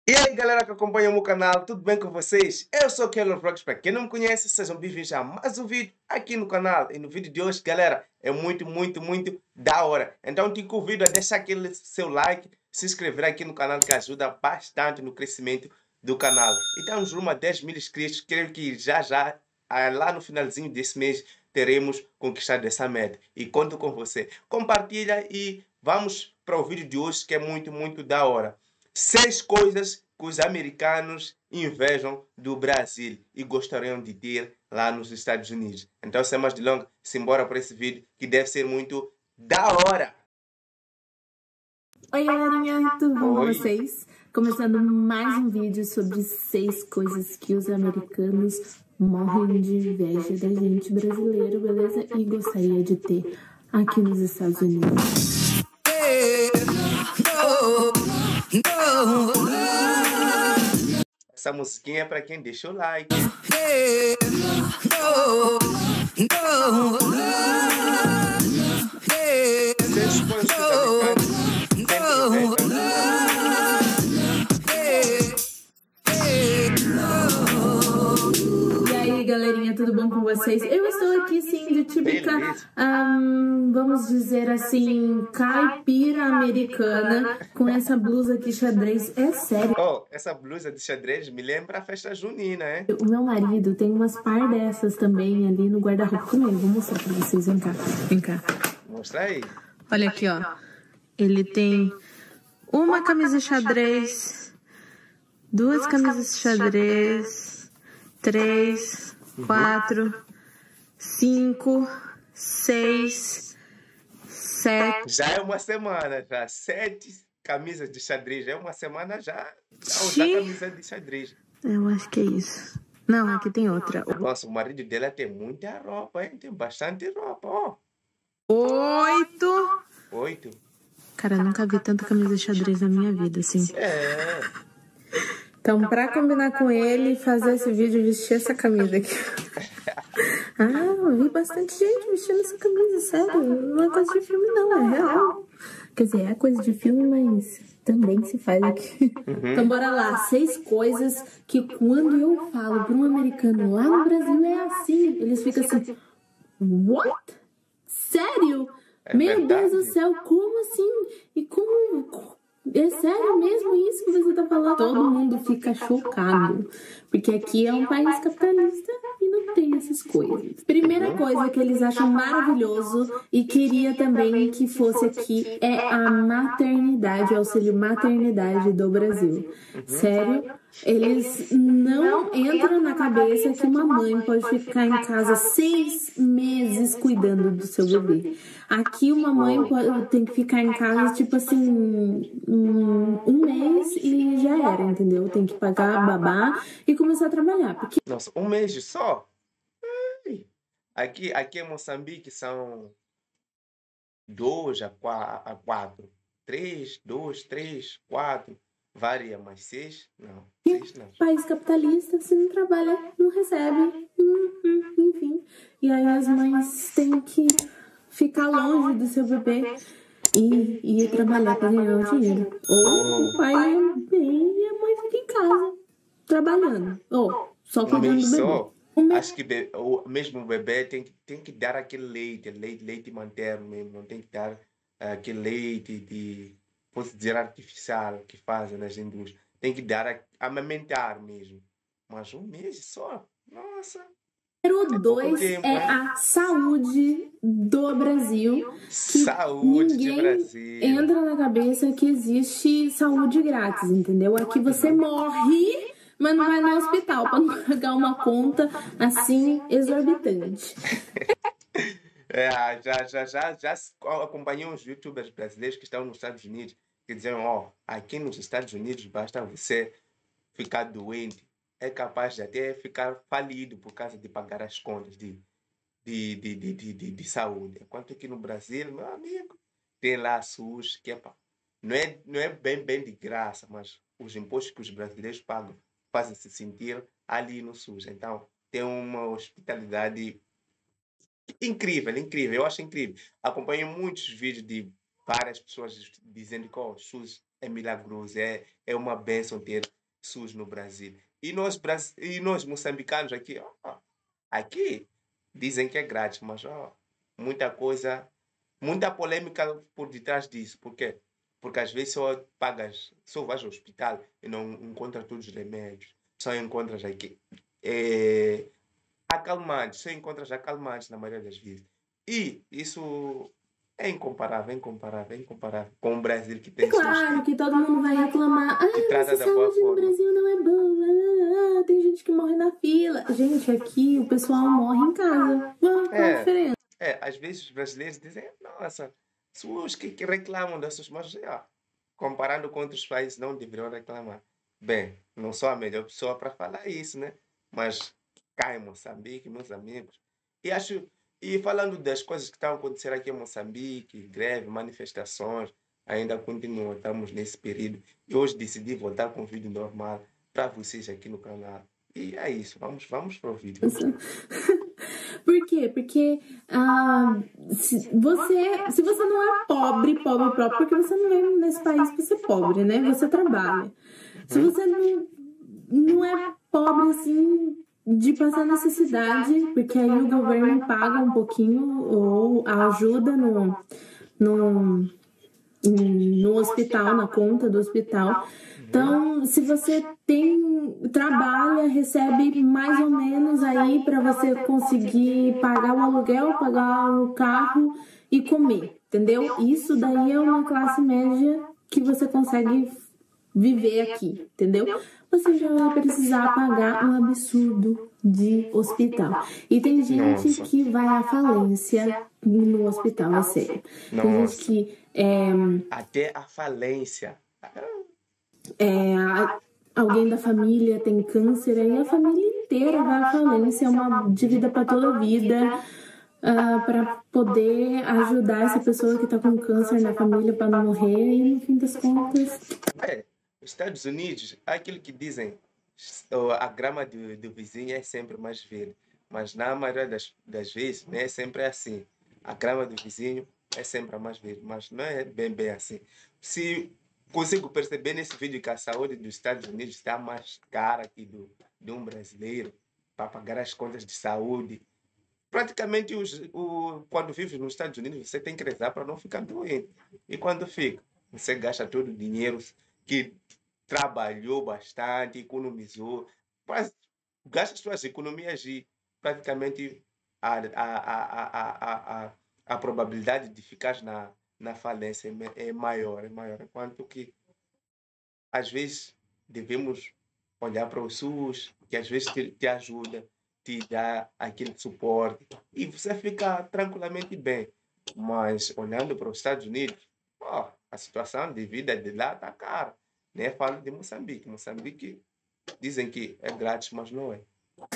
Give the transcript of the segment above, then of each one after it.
E aí galera que acompanha o meu canal, tudo bem com vocês? Eu sou o Keylor Vlogs, para quem não me conhece, sejam bem-vindos a mais um vídeo aqui no canal. E no vídeo de hoje, galera, é muito da hora. Então te convido a deixar aquele seu like, se inscrever aqui no canal que ajuda bastante no crescimento do canal. E estamos rumo a 10 mil inscritos, creio que já lá no finalzinho desse mês, teremos conquistado essa meta. E conto com você. Compartilha e vamos para o vídeo de hoje que é muito da hora. 6 coisas que os americanos invejam do Brasil e gostariam de ter lá nos Estados Unidos. Então, sem mais delongas, simbora para esse vídeo que deve ser muito da hora. Oi galerinha, tudo bom com Oi. vocês? Começando mais um vídeo sobre 6 coisas que os americanos morrem de inveja da gente brasileiro, beleza? E gostaria de ter aqui nos Estados Unidos. Essa musiquinha é para quem deixa o like. Seis coisas que os americanos sempre invejam. E aí galerinha, tudo bom com vocês? Eu estou aqui sim de típica, vamos dizer assim, caipira americana, com essa blusa aqui xadrez, é sério. Oh, essa blusa de xadrez me lembra a festa junina, hein? O meu marido tem umas par dessas também ali no guarda-roupa comigo. Vou mostrar pra vocês, vem cá, vem cá. Mostra aí. Olha aqui, ó. Ele tem uma camisa xadrez, duas camisas xadrez, 3, 4, 5, 6, 7. Já é uma semana, já. 7 camisas de xadrez. Já é uma semana já a usar camisa de xadrez. Eu acho que é isso. Não, aqui tem outra. Nossa, o marido dela tem muita roupa, hein? Tem bastante roupa, ó. 8. 8. Cara, eu nunca vi tanta camisa xadrez na minha vida, assim. É. Então, pra combinar com ele, fazer esse vídeo, vestir essa camisa aqui. Eu vi bastante gente vestindo essa camisa, sério. Não é coisa de filme, não, é real. Quer dizer, é coisa de filme, mas também se faz aqui. Então, bora lá. 6 coisas que quando eu falo para um americano lá no Brasil é assim. Eles ficam assim, what? Sério? Meu Deus do céu, como assim? E como... É sério mesmo isso que você tá falando? Todo mundo fica chocado, porque aqui é um país capitalista e não tem essas coisas. Primeira coisa que eles acham maravilhoso e queria também que fosse aqui é a maternidade, o auxílio maternidade do Brasil. Sério, eles não entram na cabeça que uma mãe pode ficar em casa 6 meses cuidando do seu bebê. Aqui uma mãe tem que ficar em casa, tipo assim, um mês e já era, entendeu? Tem que pagar babá e começar a trabalhar. Porque... Nossa, um mês só? Aqui em Moçambique são 2 a 4. 3, 2, 3, 4. Varia, mas 6? Não. 6 não. País capitalista, se não trabalha, não recebe. Enfim. E aí as mães têm que ficar longe do seu bebê e ir trabalhar para ganhar o dinheiro. Ou o pai é bem e a mãe fica em casa, trabalhando. Ou só cuidando do bebê. Acho que o mesmo bebê tem que dar aquele leite materno mesmo. Não tem que dar aquele leite de, posso dizer, artificial que fazem nas indústrias. Tem que dar amamentar mesmo. Mas um mês só? Nossa. Número 2 é a saúde do Brasil. Saúde de Brasil. Entra na cabeça que existe saúde grátis, entendeu? Aqui você morre, mas não vai no hospital para não pagar uma conta assim exorbitante. Já acompanhei uns youtubers brasileiros que estão nos Estados Unidos que dizem, aqui nos Estados Unidos basta você ficar doente, é capaz de até ficar falido por causa de pagar as contas de saúde. Enquanto aqui no Brasil, meu amigo, tem lá a SUS, que não é bem de graça, mas os impostos que os brasileiros pagam fazem se sentir ali no SUS. Então, tem uma hospitalidade incrível. Eu acho incrível. Acompanho muitos vídeos várias pessoas dizendo que o SUS é milagroso, é uma bênção ter SUS no Brasil. E nós moçambicanos aqui, ó, aqui dizem que é grátis, mas ó, muita coisa, muita polêmica por detrás disso. Por quê? Porque às vezes só vais ao hospital e não encontras todos os remédios. Só encontras aqui acalmantes, só encontras acalmantes na maioria das vezes. E isso é incomparável, é incomparável, é incomparável com o Brasil que É tem SUS, claro que todo mundo vai reclamar. Ah, te mas trata a da boa saúde no forma. Brasil não é boa. Tem gente que morre na fila. Gente, aqui o pessoal morre em casa. Qual a É, diferença? às vezes os brasileiros dizem, nossa, SUS que reclamam da SUS, mas comparando com outros países não deveriam reclamar. Bem, não sou a melhor pessoa para falar isso, né? Mas cá em Moçambique, meus amigos, e acho, e falando das coisas que estão a acontecer aqui em Moçambique, greve, manifestações, ainda continua, estamos nesse período. E hoje decidi voltar com o vídeo normal para vocês aqui no canal. E é isso, vamos para o vídeo, vamos para o vídeo. Por quê? Porque se você não é pobre, pobre próprio, porque você não veio nesse país para ser pobre, né? Você trabalha. Se você não é pobre assim de passar necessidade, porque aí o governo paga um pouquinho ou ajuda no hospital, na conta do hospital. Então, se você trabalha, recebe mais ou menos aí para você conseguir pagar o aluguel, pagar o carro e comer, entendeu? Isso daí é uma classe média que você consegue viver aqui, entendeu? Você já vai precisar pagar um absurdo de hospital. E tem gente Nossa, que vai à falência no hospital, é sério. Tem gente nossa, que até a falência. alguém da família tem câncer, aí a família inteira vai à falência, é uma dívida para toda a vida. Para poder ajudar essa pessoa que está com câncer na família para não morrer, e no fim das contas. Os Estados Unidos, é aquilo que dizem, a grama do vizinho é sempre mais verde. Mas na maioria das vezes, não é sempre assim. A grama do vizinho é sempre a mais verde, mas não é bem assim. Se consigo perceber nesse vídeo que a saúde dos Estados Unidos está mais cara que de um brasileiro para pagar as contas de saúde. Praticamente, quando vive nos Estados Unidos, você tem que rezar para não ficar doente. E quando fica, você gasta todo o dinheiro que trabalhou bastante, economizou, mas gasta suas economias e praticamente a probabilidade de ficar na falência é maior, é maior. Enquanto que, às vezes, devemos olhar para o SUS, que às vezes te ajuda, te dá aquele suporte e você fica tranquilamente bem. Mas olhando para os Estados Unidos, a situação de vida de lá está cara. Nem falo de Moçambique. Moçambique dizem que é grátis, mas não é.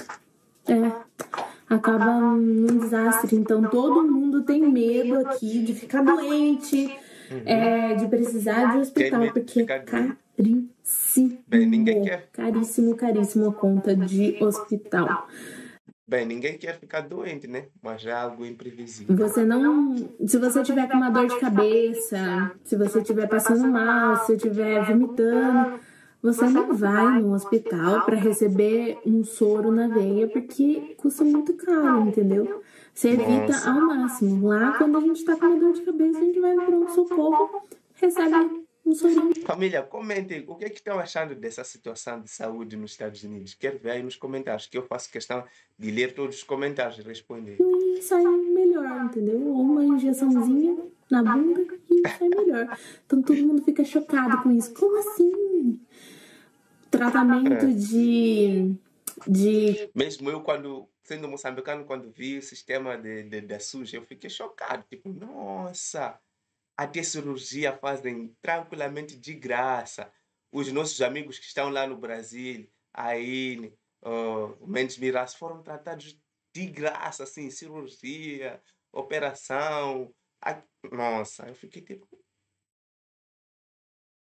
Acaba num desastre. Então, todo mundo tem medo aqui de ficar doente, de precisar de Tem hospital, medo de porque é ficar doente. caríssimo. Bem, ninguém quer. Caríssimo, caríssimo a conta de hospital. Bem, ninguém quer ficar doente, né? Mas é algo imprevisível. Você não. Se você tiver com uma dor de cabeça, se você estiver passando mal, se você estiver vomitando, você não vai no hospital para receber um soro na veia porque custa muito caro, entendeu? Você evita Nossa. ao máximo. Lá, quando a gente tá com uma dor de cabeça, a gente vai para um socorro, recebe um sorinho. Família, comentem o que é que estão achando dessa situação de saúde nos Estados Unidos. Quero ver aí nos comentários, que eu faço questão de ler todos os comentários e responder. E sai melhor, entendeu? Ou uma injeçãozinha na bunda e sai melhor. Então todo mundo fica chocado com isso. Como assim? Tratamento de Mesmo eu, sendo moçambicano, quando vi o sistema da SUS, eu fiquei chocado. Tipo, nossa, até cirurgia fazem tranquilamente de graça. Os nossos amigos que estão lá no Brasil, a Ine, o Mendes Miras, foram tratados de graça, assim, cirurgia, operação. Nossa, eu fiquei tipo,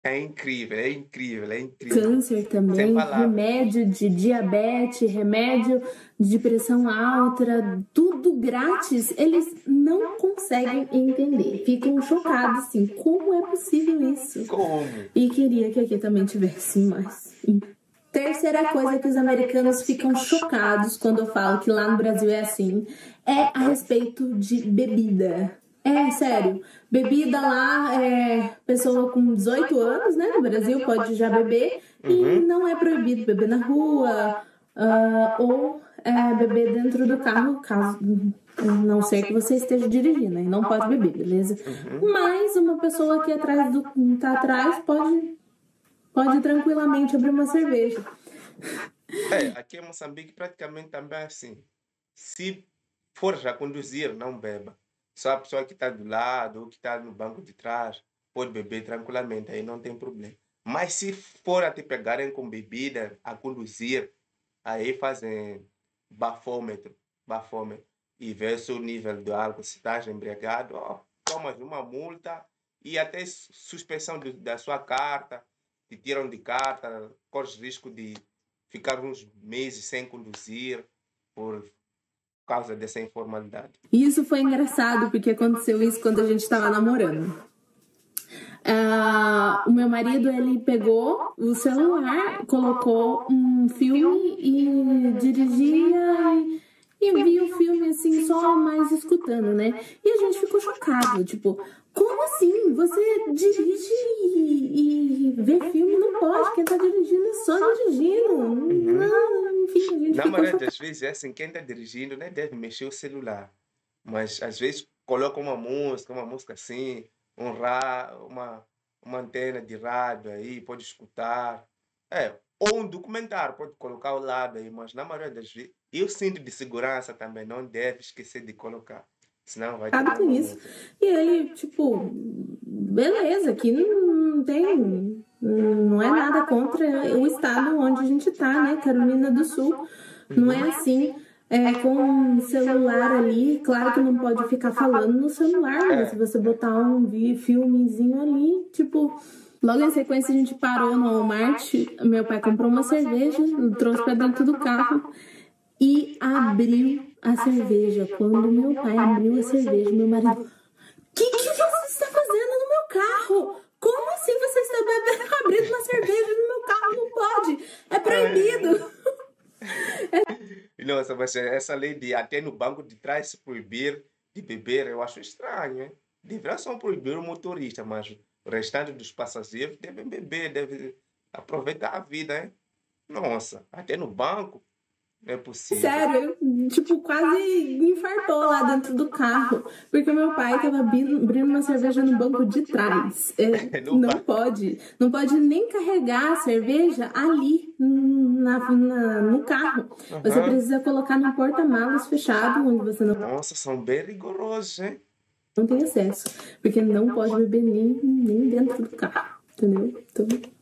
É incrível, é incrível, é incrível. Câncer Sem também, palavras. remédio de diabetes, remédio de pressão alta, tudo grátis. Eles não conseguem entender. Ficam chocados assim, como é possível isso? Como? E queria que aqui também tivesse mais. Terceira coisa que os americanos ficam chocados quando eu falo que lá no Brasil é assim, é a respeito de bebida. É sério, bebida lá, pessoa com 18 anos, né, no Brasil pode já beber e Uhum. não é proibido beber na rua, ou beber dentro do carro, caso não ser que você esteja dirigindo, aí não pode beber, beleza? Uhum. Mas uma pessoa aqui atrás tá atrás pode tranquilamente abrir uma cerveja. É, aqui em Moçambique praticamente também é assim. Se for já conduzir, não beba. Só a pessoa que está do lado ou que está no banco de trás pode beber tranquilamente, aí não tem problema. Mas se for a te pegarem com bebida a conduzir, aí fazem bafômetro, bafômetro e vê se o nível do álcool, se estás embriagado, ó, tomas uma multa e até suspensão da sua carta, te tiram de carta, corres risco de ficar uns meses sem conduzir por causa dessa informalidade. E isso foi engraçado, porque aconteceu isso quando a gente estava namorando. O meu marido, ele pegou o celular, colocou um filme e dirigia e via o filme assim, só mais escutando, né? E a gente ficou chocado, tipo, como assim? Você dirige e vê filme? Não pode, quem tá dirigindo é só dirigindo. Uhum. Não, enfim, a gente Na ficou maioria chocado. das vezes é assim, quem está dirigindo nem deve mexer o celular, mas às vezes coloca uma música assim, uma antena de rádio aí, pode escutar. É, ou um documentário, pode colocar ao lado aí, mas na maioria das vezes, e o cinto de segurança também não deve esquecer de colocar, senão vai tomar Com uma isso. multa. E ele, tipo, beleza, aqui não tem. Não é nada contra o estado onde a gente tá, né? Carolina do Sul. Não é assim. Com celular ali, claro que não pode ficar falando no celular, mas se É, você botar um filmezinho ali, tipo, logo em sequência a gente parou no Walmart, meu pai comprou uma cerveja, trouxe pra dentro do carro e abriu a cerveja. Quando meu pai abriu a cerveja, meu marido, que você está fazendo no meu carro? Como assim você está abrindo uma cerveja no meu carro? Não pode, é proibido. nossa, mas essa lei de até no banco de trás se proibir de beber, eu acho estranho, hein? Deverá só proibir o motorista, mas o restante dos passageiros devem beber, devem aproveitar a vida, hein? Nossa, até no banco não é possível. Sério, eu, tipo, quase infartou lá dentro do carro, porque meu pai tava abrindo uma cerveja no banco de trás. No Não banco. pode, não pode nem carregar a cerveja ali no carro. Você Aham. precisa colocar no porta-malas fechado, onde você Nossa, são bem rigorosos, hein? não tem acesso, porque não pode beber nem dentro do carro, entendeu? Então,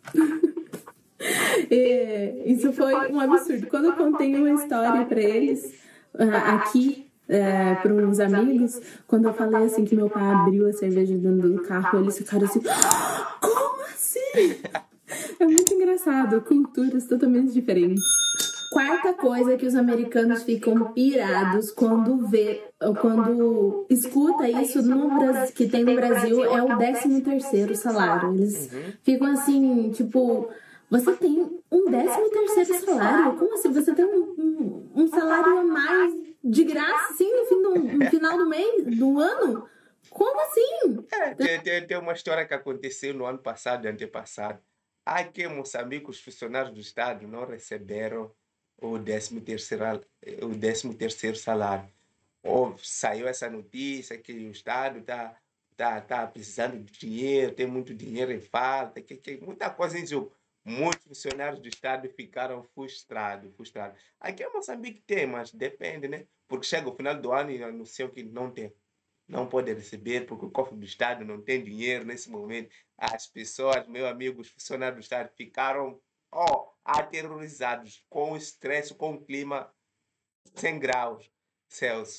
isso foi um absurdo. Quando eu contei uma história para eles, aqui, para uns amigos, quando eu falei assim que meu pai abriu a cerveja dentro do carro, eles ficaram assim, como assim? É muito engraçado, culturas totalmente diferentes. Quarta coisa que os americanos ficam pirados quando escuta isso no Brasil, que tem no Brasil é o 13º salário. Eles Uhum. ficam assim, tipo, você tem um 13º salário? Como assim? Você tem um salário a mais de graça, assim, no final do mês, do ano? Como assim? É, tem uma história que aconteceu no ano passado e antepassado. Aqui em Moçambique, os funcionários do Estado não receberam o décimo terceiro salário. Saiu essa notícia que o Estado tá precisando de dinheiro, tem muito dinheiro em falta, que muita coisa em jogo. Muitos funcionários do Estado ficaram frustrados, frustrados. Aqui em Moçambique tem, mas depende, né? Porque chega o final do ano e anunciam que não tem. Não pode receber porque o cofre do Estado não tem dinheiro nesse momento. As pessoas, meu amigo, os funcionários do Estado ficaram, aterrorizados com o estresse, com o clima 100 graus Celsius.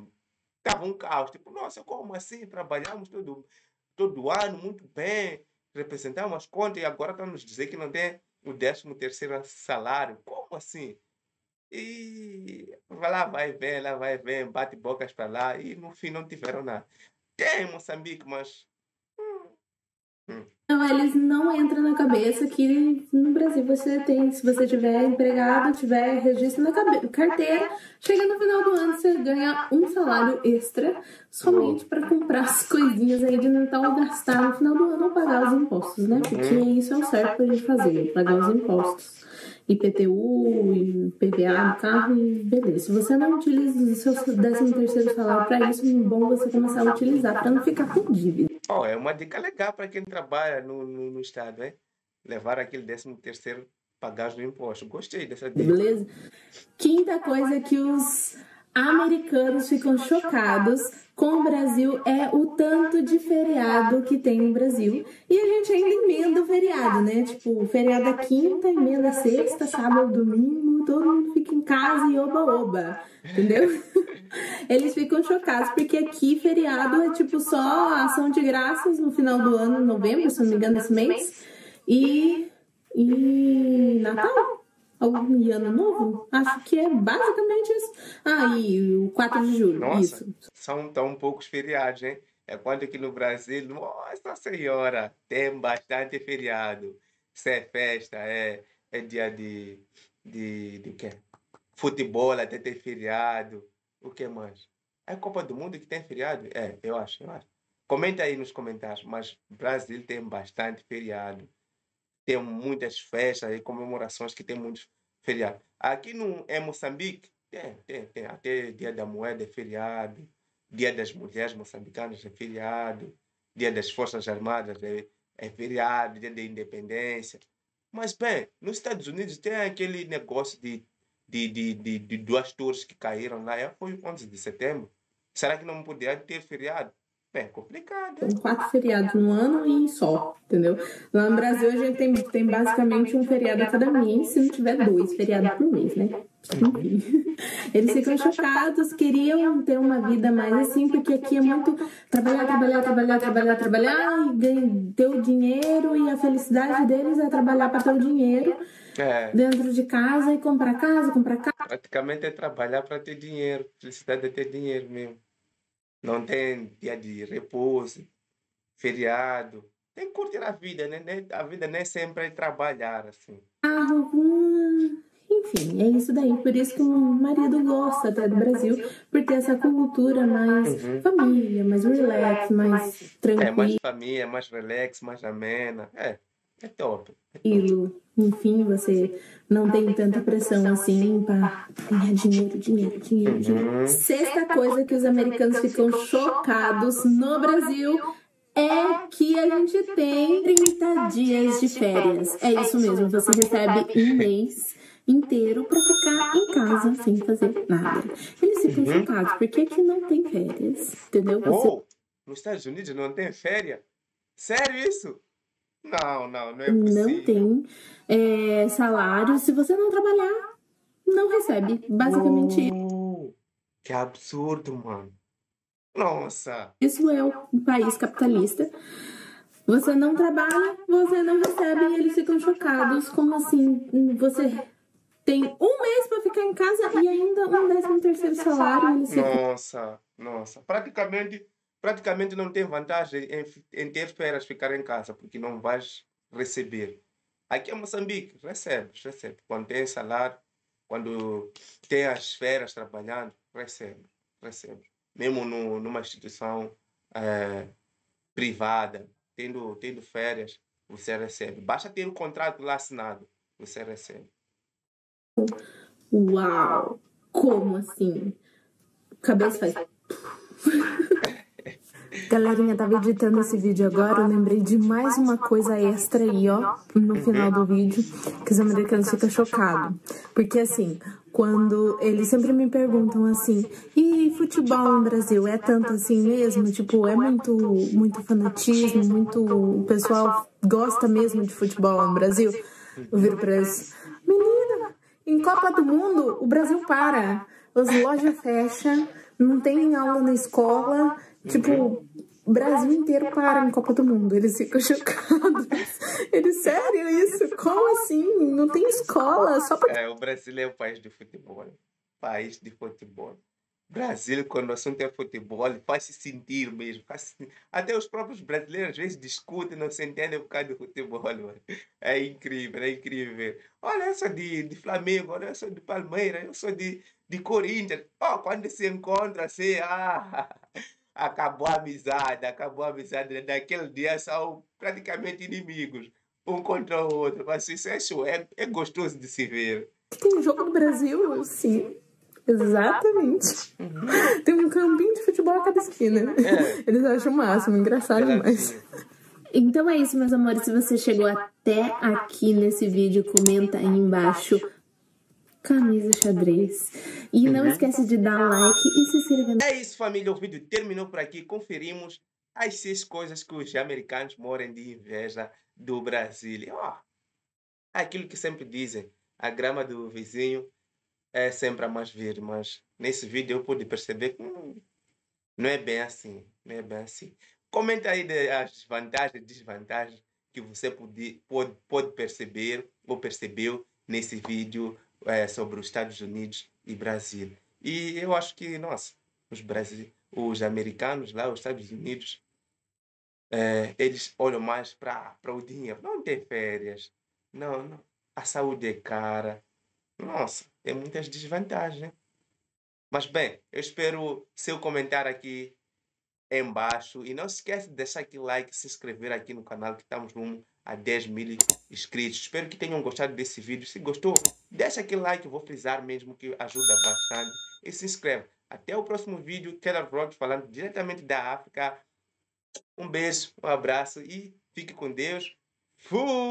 Estava um caos. Tipo, nossa, como assim? Trabalhamos todo ano muito bem. representamos as contas e agora estão nos dizer que não tem o 13º salário. Como assim? E vai lá, vai ver, bate bocas para lá e no fim não tiveram nada. Tem Moçambique, mas... hum, Não, eles não entram na cabeça que no Brasil você tem, se você tiver empregado, tiver registro na carteira, chega no final do ano você ganha um salário extra somente para comprar as coisinhas aí de Natal, gastar no final do ano ou pagar os impostos, né? Porque isso é o certo pra gente fazer, pagar os impostos. IPTU, IPVA do carro e beleza. Se você não utiliza o seu 13º salário para isso, é bom você começar a utilizar para não ficar com dívida. Oh, é uma dica legal para quem trabalha no Estado, hein? Levar aquele 13º pagar o imposto. Gostei dessa dica. Beleza? Quinta coisa que os americanos ficam chocados com o Brasil é o tanto de feriado que tem no Brasil. E a gente ainda emenda o feriado, né? Tipo, feriado é quinta, emenda sexta, sábado, domingo, todo mundo fica em casa e oba-oba, entendeu? Eles ficam chocados porque aqui feriado é tipo só ação de graças no final do ano, novembro, se não me engano, esse mês, e Natal. E Ano Novo? Acho que é basicamente isso. Ah, e o 4 de julho, Nossa, isso. são tão poucos feriados, hein? É quando aqui no Brasil, nossa senhora, tem bastante feriado. Isso é festa, é dia de quê? Futebol até tem feriado. O que mais? É Copa do Mundo que tem feriado? É, eu acho. Comenta aí nos comentários, mas Brasil tem bastante feriado. Tem muitas festas e comemorações que tem muitos feriados. Aqui em Moçambique, tem. Até Dia da Moeda é feriado, Dia das Mulheres Moçambicanas é feriado, Dia das Forças Armadas é feriado, Dia da Independência. Mas, bem, nos Estados Unidos tem aquele negócio de duas torres que caíram lá. Foi o 11 de setembro. Será que não poderia ter feriado? Bem, complicado, hein? Tem 4 feriados no ano e só, entendeu? Lá no Brasil a gente tem basicamente um feriado a cada mês, se não tiver 2 feriados por mês, né? Enfim. Eles ficam chocados, queriam ter uma vida mais assim, porque aqui é muito trabalhar e ter o dinheiro, e a felicidade deles é trabalhar para ter o dinheiro dentro de casa e comprar casa. Praticamente é trabalhar para ter dinheiro. Felicidade é ter dinheiro mesmo. Não tem dia de repouso, feriado. Tem que curtir a vida, né? A vida nem sempre é trabalhar, assim. Enfim, é isso daí. Por isso que o marido gosta até do Brasil, por ter essa cultura mais família, mais relax, mais tranquilo. Mais família, mais relax, mais amena. É top. Enfim, você não tem tanta pressão assim para ganhar dinheiro. Sexta coisa que os americanos ficam chocados no Brasil é que a gente tem 30 dias de férias. É isso mesmo, você recebe um mês inteiro para ficar em casa sem fazer nada. Eles ficam chocados porque aqui não tem férias, entendeu? Nos Estados Unidos não tem férias? Sério isso? Não é possível. Não tem salário. Se você não trabalhar, não recebe. Basicamente isso. Que absurdo, mano. Nossa. Isso é um país capitalista. Você não trabalha, você não recebe, e eles ficam chocados. Como assim? Você tem um mês para ficar em casa e ainda um 13º salário. Eles ficam... Nossa. Praticamente não tem vantagem em ter férias, ficar em casa, porque não vais receber. Aqui em Moçambique, recebe. Quando tem salário, quando tem as férias trabalhando, recebe. Mesmo numa instituição privada, tendo férias, você recebe. Basta ter um contrato lá assinado, você recebe. Uau! Como assim? Cabeça faz... Galerinha, tava editando esse vídeo agora, eu lembrei de mais uma coisa extra aí, ó, no final do vídeo, que os americanos ficam chocados. Porque assim, quando eles sempre me perguntam assim, e futebol no Brasil é tanto assim mesmo? Tipo, é muito fanatismo, o pessoal gosta mesmo de futebol no Brasil? Eu viro pra eles, menina, em Copa do Mundo, o Brasil para, as lojas fecham, não tem aula na escola, tipo, o Brasil inteiro para em Copa do Mundo. Eles ficam chocados. Eles, sério isso? Como assim? Não tem escola, só pra... O Brasil é um país de futebol. País de futebol. Brasil, quando o assunto é futebol, faz-se sentir mesmo. Até os próprios brasileiros às vezes discutem, não se entendem por causa do futebol. Mano. É incrível, é incrível. Olha, eu sou de Flamengo, olha, eu sou de Palmeiras, eu sou de Corinthians. Oh, quando se encontra assim, acabou a amizade, acabou a amizade. Naquele dia são praticamente inimigos, um contra o outro. Mas isso é gostoso de se ver. Tem um jogo do Brasil, sim. Exatamente. Tem um campinho de futebol a cada esquina. Eles acham o máximo, engraçado demais. Então é isso, meus amores. Se você chegou até aqui nesse vídeo, comenta aí embaixo camisa xadrez. E não esquece de dar like e se inscrever. É isso, família. O vídeo terminou por aqui. Conferimos as 6 coisas que os americanos morrem de inveja do Brasil. Aquilo que sempre dizem, a grama do vizinho é sempre a mais verde, mas nesse vídeo eu pude perceber que não é bem assim, não é bem assim. Comenta aí as vantagens e desvantagens que você pode perceber ou percebeu nesse vídeo sobre os Estados Unidos e Brasil. E eu acho que, nossa, os americanos lá, os Estados Unidos, eles olham mais para o dinheiro. Não tem férias, não. A saúde é cara. Nossa, tem muitas desvantagens, né? Mas bem, eu espero seu comentário aqui embaixo. E não se esqueça de deixar aquele like e se inscrever aqui no canal, que estamos rumo a 10.000 inscritos. Espero que tenham gostado desse vídeo. Se gostou, deixa aquele like, eu vou frisar mesmo, que ajuda bastante. E se inscreve. Até o próximo vídeo. Keller Vlogs falando diretamente da África. Um beijo, um abraço e fique com Deus. Fui!